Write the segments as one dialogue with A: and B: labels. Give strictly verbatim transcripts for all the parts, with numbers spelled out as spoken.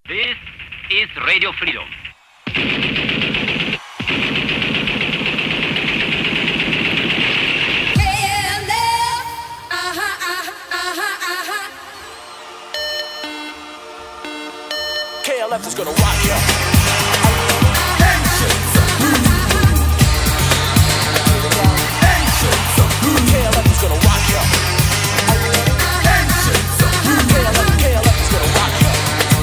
A: This is Radio Freedom.
B: K L F, uh-huh, uh-huh, uh-huh, uh-huh.
C: K L F is gonna rock ya. K L F is gonna rock ya. K L F, K L F is gonna rock ya.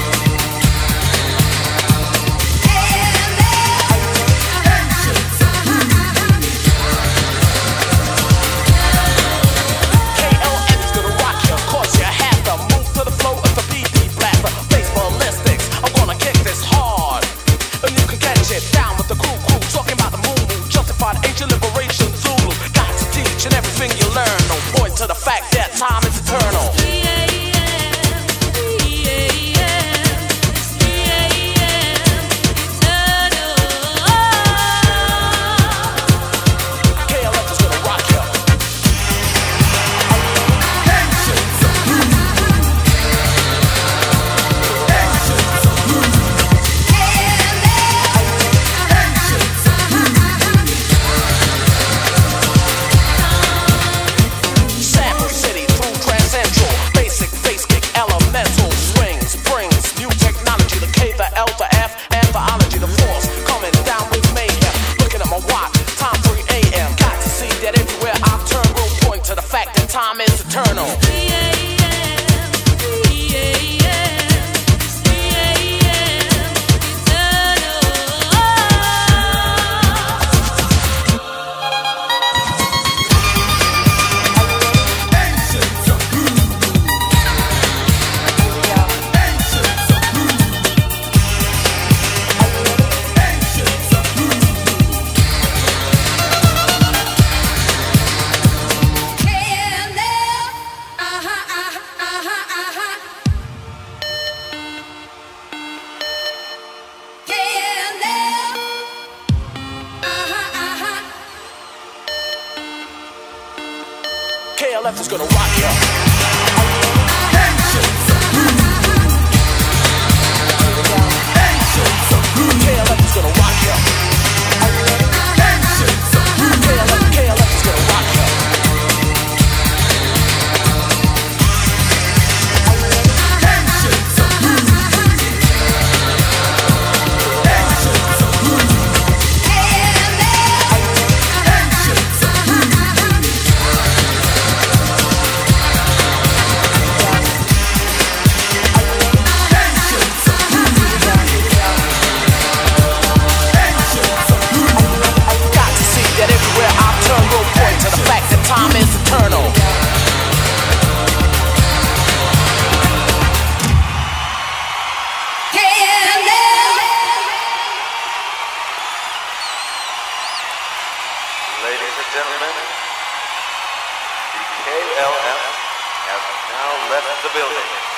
C: K L F is gonna rock ya. Cause you have to move to the flow of the B D blaster. Face ballistics, I'm gonna kick this hard. And you can catch it down with the crew crew. Talking about the moon moon, justified ancient liberation Zulu. Got to teach and everything you learn. No point to the fact that time is eternal. Time is eternal. K L F is gonna rock ya. K L F is gonna rock ya. K L F, K L F is gonna rock ya. Time is eternal.
B: K L F.
D: Ladies and gentlemen, the K L F has now left the building.